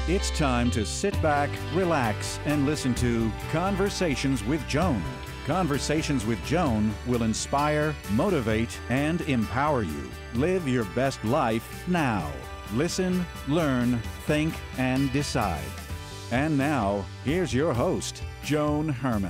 It's time to sit back, relax, and listen to Conversations with Joan. Conversations with Joan will inspire, motivate, and empower you. Live your best life now. Listen, learn, think, and decide. And now, here's your host, Joan Herman.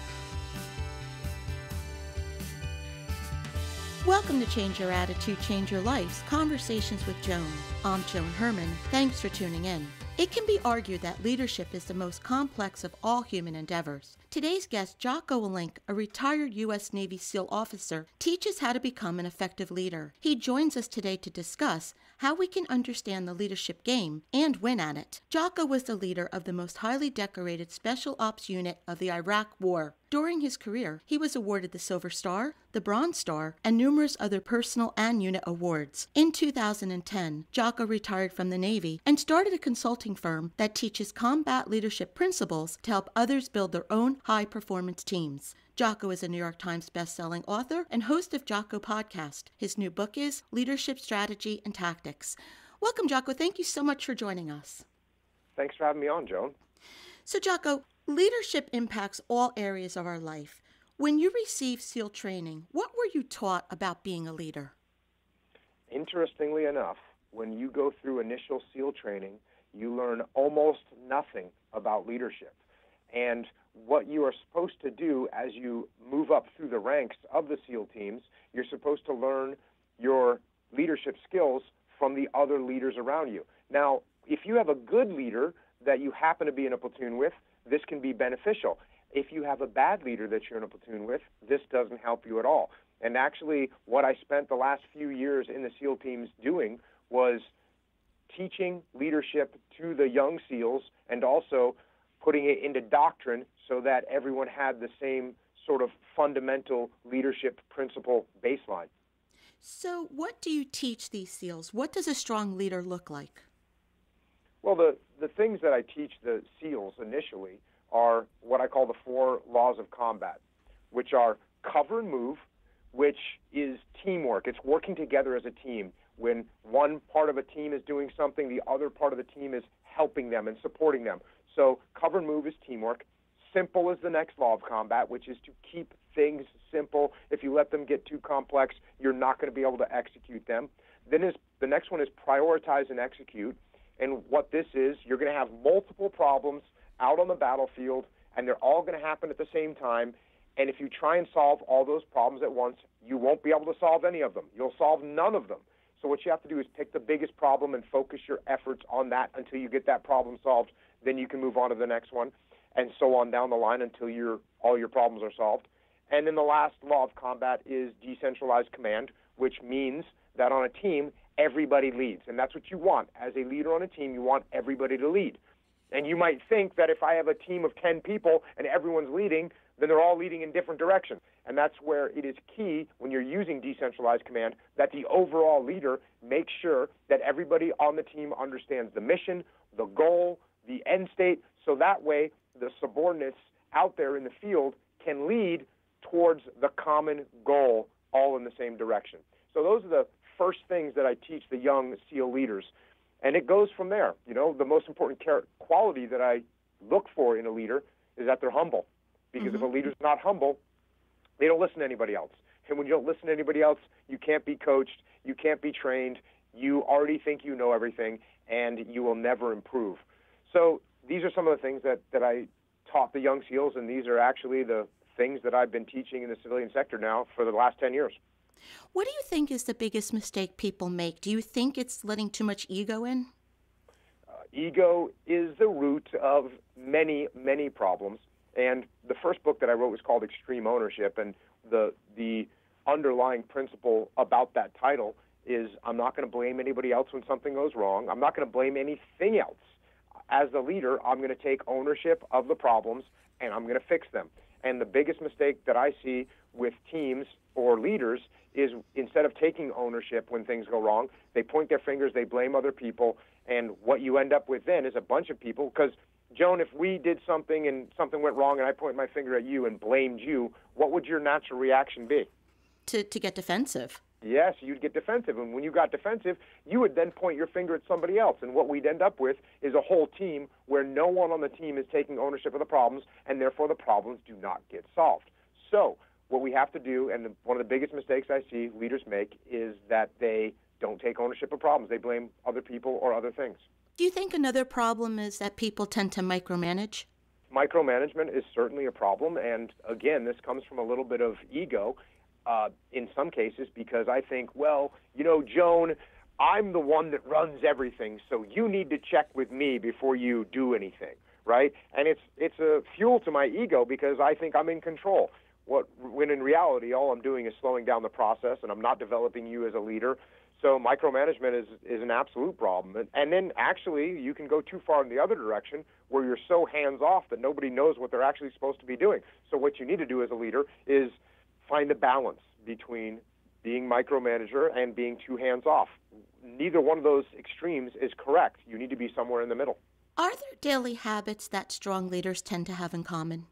Welcome to Change Your Attitude, Change Your Life's Conversations with Joan. I'm Joan Herman. Thanks for tuning in. It can be argued that leadership is the most complex of all human endeavors. Today's guest, Jocko Willink, a retired U.S. Navy SEAL officer, teaches how to become an effective leader. He joins us today to discuss how we can understand the leadership game and win at it. Jocko was the leader of the most highly decorated Special Ops unit of the Iraq War. During his career, he was awarded the Silver Star, the Bronze Star, and numerous other personal and unit awards. In 2010, Jocko retired from the Navy and started a consulting firm that teaches combat leadership principles to help others build their own high-performance teams. Jocko is a New York Times bestselling author and host of Jocko Podcast. His new book is Leadership Strategy and Tactics. Welcome, Jocko. Thank you so much for joining us. Thanks for having me on, Joan. So, Jocko, leadership impacts all areas of our life. When you received SEAL training, what were you taught about being a leader? Interestingly enough, when you go through initial SEAL training, you learn almost nothing about leadership. And what you are supposed to do as you move up through the ranks of the SEAL teams, you're supposed to learn your leadership skills from the other leaders around you. Now, if you have a good leader that you happen to be in a platoon with, this can be beneficial. If you have a bad leader that you're in a platoon with, this doesn't help you at all. And actually, what I spent the last few years in the SEAL teams doing was teaching leadership to the young SEALs and also putting it into doctrine so that everyone had the same sort of fundamental leadership principle baseline. So what do you teach these SEALs? What does a strong leader look like? Well, the things that I teach the SEALs initially are what I call the 4 laws of combat, which are cover and move, which is teamwork. It's working together as a team. When one part of a team is doing something, the other part of the team is helping them and supporting them. So cover and move is teamwork. Simple is the next law of combat, which is to keep things simple. If you let them get too complex, you're not going to be able to execute them. Then the next one is prioritize and execute. And what this is, you're going to have multiple problems out on the battlefield, and they're all going to happen at the same time. And if you try and solve all those problems at once, you won't be able to solve any of them. You'll solve none of them. So what you have to do is pick the biggest problem and focus your efforts on that until you get that problem solved. Then you can move on to the next one, and so on down the line until all your problems are solved. And then the last law of combat is decentralized command, which means that on a team, everybody leads. And that's what you want. As a leader on a team, you want everybody to lead. And you might think that if I have a team of 10 people and everyone's leading, then they're all leading in different directions. And that's where it is key when you're using decentralized command that the overall leader makes sure that everybody on the team understands the mission, the goal, the end state, so that way the subordinates out there in the field can lead towards the common goal all in the same direction. So those are the first things that I teach the young SEAL leaders. And it goes from there. You know, the most important quality that I look for in a leader is that they're humble. Because if a leader's not humble, they don't listen to anybody else. And when you don't listen to anybody else, you can't be coached, you can't be trained, you already think you know everything, and you will never improve. So these are some of the things that I taught the young SEALs, and these are actually the things that I've been teaching in the civilian sector now for the last 10 years. What do you think is the biggest mistake people make? Do you think it's letting too much ego in? Ego is the root of many, many problems. And the first book that I wrote was called Extreme Ownership, and the underlying principle about that title is I'm not going to blame anybody else when something goes wrong. I'm not going to blame anything else. As the leader, I'm going to take ownership of the problems, and I'm going to fix them. And the biggest mistake that I see with teams or leaders is instead of taking ownership when things go wrong, they point their fingers, they blame other people, and what you end up with then is a bunch of people, because Joan, if we did something and something went wrong and I point my finger at you and blamed you, what would your natural reaction be? To get defensive. Yes, you'd get defensive. And when you got defensive, you would then point your finger at somebody else. And what we'd end up with is a whole team where no one on the team is taking ownership of the problems, and therefore the problems do not get solved. So what we have to do, and one of the biggest mistakes I see leaders make, is that they don't take ownership of problems. They blame other people or other things. Do you think another problem is that people tend to micromanage? Micromanagement is certainly a problem. And again, this comes from a little bit of ego. In some cases, because I think, well, Joan, I'm the one that runs everything, so you need to check with me before you do anything, right? And it's a fuel to my ego because I think I'm in control. When in reality, all I'm doing is slowing down the process, and I'm not developing you as a leader. So micromanagement is an absolute problem. And then actually, you can go too far in the other direction where you're so hands-off that nobody knows what they're actually supposed to be doing. So what you need to do as a leader is find a balance between being micromanager and being too hands-off. Neither one of those extremes is correct. You need to be somewhere in the middle. Are there daily habits that strong leaders tend to have in common?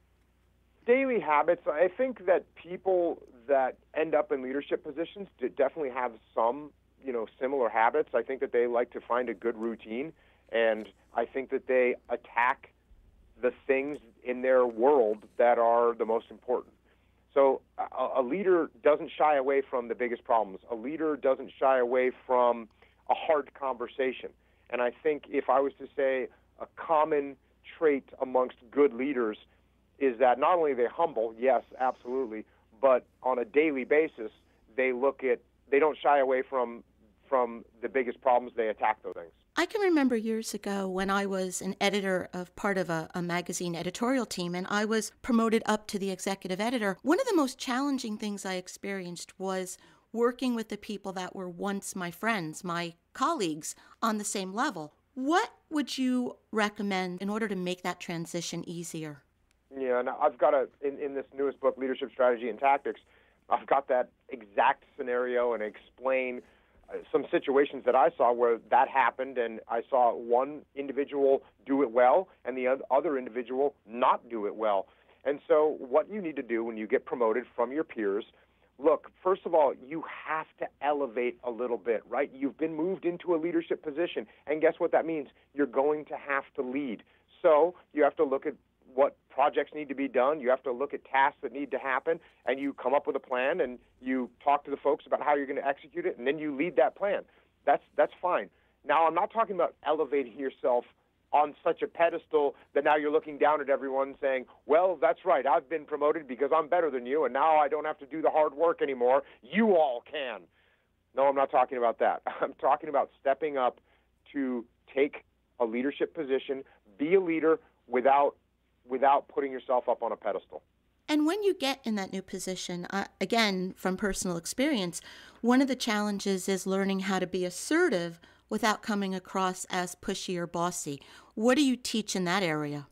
Daily habits, I think that people that end up in leadership positions definitely have some, similar habits. I think that they like to find a good routine, and I think that they attack the things in their world that are the most important. So a leader doesn't shy away from the biggest problems. A leader doesn't shy away from a hard conversation. And I think if I was to say a common trait amongst good leaders is that not only are they humble, yes, absolutely, but on a daily basis, they don't shy away from the biggest problems. They attack those things. I can remember years ago when I was an editor of part of a magazine editorial team, and I was promoted up to the executive editor. One of the most challenging things I experienced was working with the people that were once my friends, my colleagues on the same level. What would you recommend in order to make that transition easier? Yeah, and I've got in this newest book, Leadership Strategy and Tactics, I've got that exact scenario and explain some situations that I saw where that happened, and I saw one individual do it well and the other individual not do it well. And so what you need to do when you get promoted from your peers, look, first of all, you have to elevate a little bit, right? You've been moved into a leadership position, and guess what that means? You're going to have to lead. So you have to look at what projects need to be done. You have to look at tasks that need to happen, and you come up with a plan, and you talk to the folks about how you're going to execute it, and then you lead that plan. That's fine. Now, I'm not talking about elevating yourself on such a pedestal that now you're looking down at everyone saying, well, that's right, I've been promoted because I'm better than you, and now I don't have to do the hard work anymore. You all can. No, I'm not talking about that. I'm talking about stepping up to take a leadership position, be a leader without putting yourself up on a pedestal. And when you get in that new position, again, from personal experience, one of the challenges is learning how to be assertive without coming across as pushy or bossy. What do you teach in that area?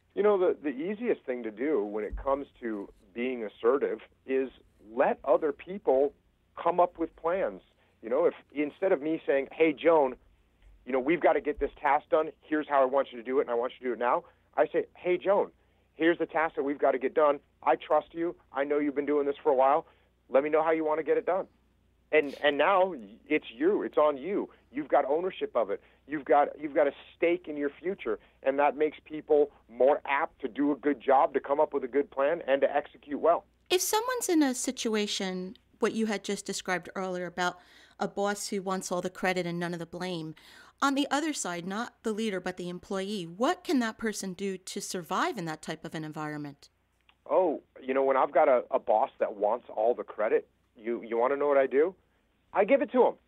The easiest thing to do when it comes to being assertive is let other people come up with plans. If instead of me saying, hey, Joan, we've got to get this task done, here's how I want you to do it, and I want you to do it now, I say, hey, Joan, here's the task that we've got to get done. I trust you. I know you've been doing this for a while. Let me know how you want to get it done. And now it's you. It's on you. You've got ownership of it. You've got a stake in your future, and that makes people more apt to do a good job, to come up with a good plan, and to execute well. If someone's in a situation, what you had just described earlier about a boss who wants all the credit and none of the blame, on the other side, not the leader, but the employee, what can that person do to survive in that type of an environment? Oh, when I've got a boss that wants all the credit, you want to know what I do? I give it to him.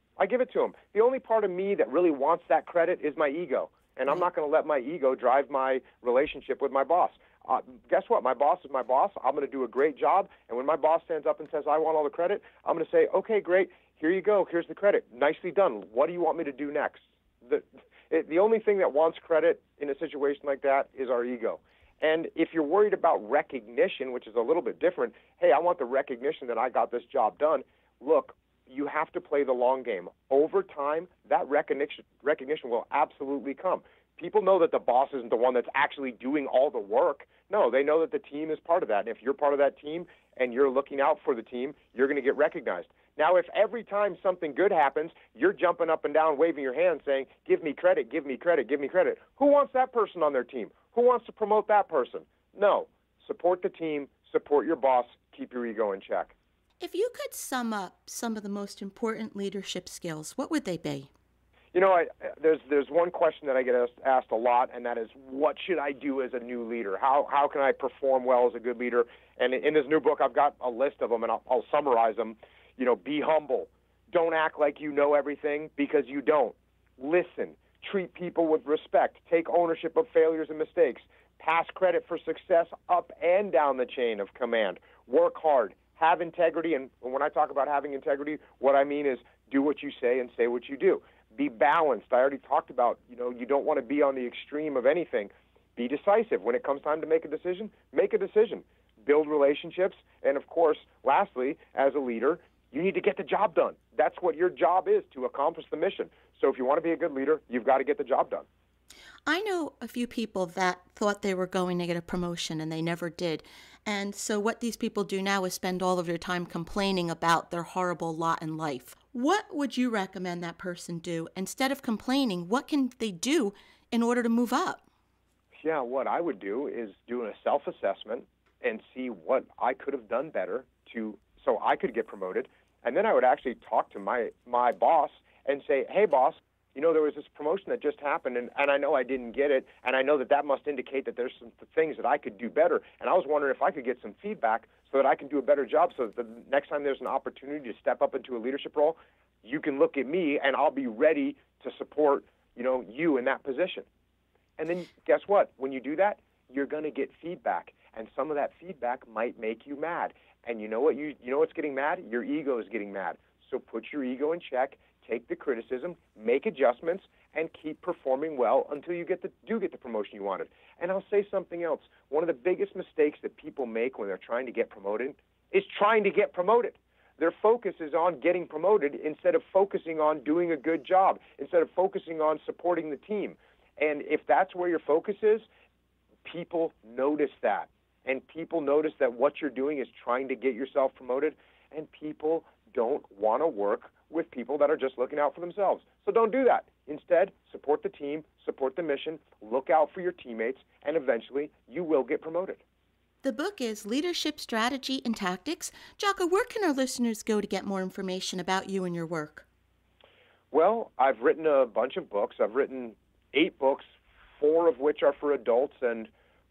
The only part of me that really wants that credit is my ego, and I'm not going to let my ego drive my relationship with my boss. Guess what? My boss is my boss. I'm going to do a great job, and when my boss stands up and says, I want all the credit, I'm going to say, okay, great. Here you go. Here's the credit. Nicely done. What do you want me to do next? The only thing that wants credit in a situation like that is our ego. And if you're worried about recognition, which is a little bit different, hey, I want the recognition that I got this job done. Look, you have to play the long game. Over time, that recognition will absolutely come. People know that the boss isn't the one that's actually doing all the work. No, they know that the team is part of that. And if you're part of that team and you're looking out for the team, you're going to get recognized. Now, if every time something good happens, you're jumping up and down, waving your hand, saying, give me credit, give me credit, give me credit, who wants that person on their team? Who wants to promote that person? No. Support the team, support your boss, keep your ego in check. If you could sum up some of the most important leadership skills, what would they be? You know, there's one question that I get asked a lot, and that is, what should I do as a new leader? How can I perform well as a good leader? And in this new book, I've got a list of them, and I'll summarize them. You know, be humble. Don't act like you know everything, because you don't. Listen. Treat people with respect. Take ownership of failures and mistakes. Pass credit for success up and down the chain of command. Work hard. Have integrity. And when I talk about having integrity, what I mean is do what you say and say what you do. Be balanced. I already talked about, you don't want to be on the extreme of anything. Be decisive. When it comes time to make a decision, make a decision. Build relationships. And, of course, lastly, as a leader, you need to get the job done. That's what your job is, to accomplish the mission. So if you want to be a good leader, you've got to get the job done. I know a few people that thought they were going to get a promotion and they never did. And so what these people do now is spend all of their time complaining about their horrible lot in life. What would you recommend that person do? Instead of complaining, what can they do in order to move up? Yeah, what I would do is do a self-assessment and see what I could have done better so I could get promoted. And then I would actually talk to my boss and say, hey, boss, there was this promotion that just happened, and I know I didn't get it, and I know that must indicate that there's some things that I could do better. And I was wondering if I could get some feedback so that I can do a better job, so that the next time there's an opportunity to step up into a leadership role, you can look at me, and I'll be ready to support, you in that position. And then guess what? When you do that, you're going to get feedback, and some of that feedback might make you mad. And you know what? You know what's getting mad? Your ego is getting mad. So put your ego in check, take the criticism, make adjustments, and keep performing well until you do get the promotion you wanted. And I'll say something else. One of the biggest mistakes that people make when they're trying to get promoted is trying to get promoted. Their focus is on getting promoted instead of focusing on doing a good job, instead of focusing on supporting the team. And if that's where your focus is, people notice that. And people notice that what you're doing is trying to get yourself promoted, and people don't want to work with people that are just looking out for themselves. So don't do that. Instead, support the team, support the mission, look out for your teammates, and eventually you will get promoted. The book is Leadership Strategy and Tactics. Jocko, where can our listeners go to get more information about you and your work? Well, I've written a bunch of books. I've written 8 books, 4 of which are for adults and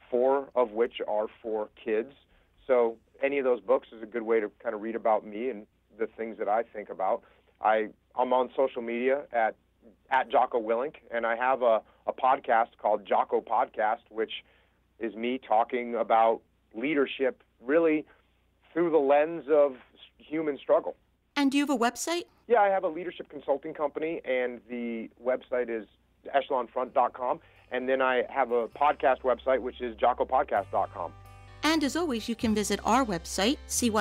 4 of which are for kids. So any of those books is a good way to kind of read about me and the things that I think about. I'm on social media at Jocko Willink, and I have a podcast called Jocko Podcast, which is me talking about leadership really through the lens of human struggle. And do you have a website? Yeah, I have a leadership consulting company, and the website is echelonfront.com. And then I have a podcast website, which is jockopodcast.com. And as always, you can visit our website,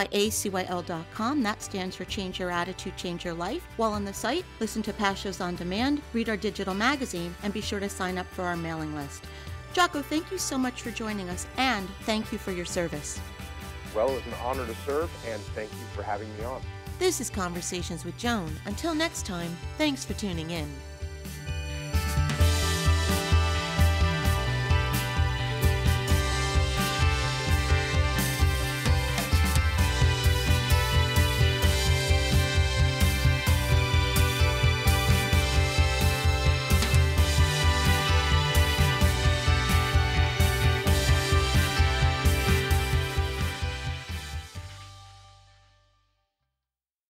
cyacyl.com. That stands for Change Your Attitude, Change Your Life. While on the site, listen to past shows on demand, read our digital magazine, and be sure to sign up for our mailing list. Jocko, thank you so much for joining us, and thank you for your service. Well, it was an honor to serve, and thank you for having me on. This is Conversations with Joan. Until next time, thanks for tuning in.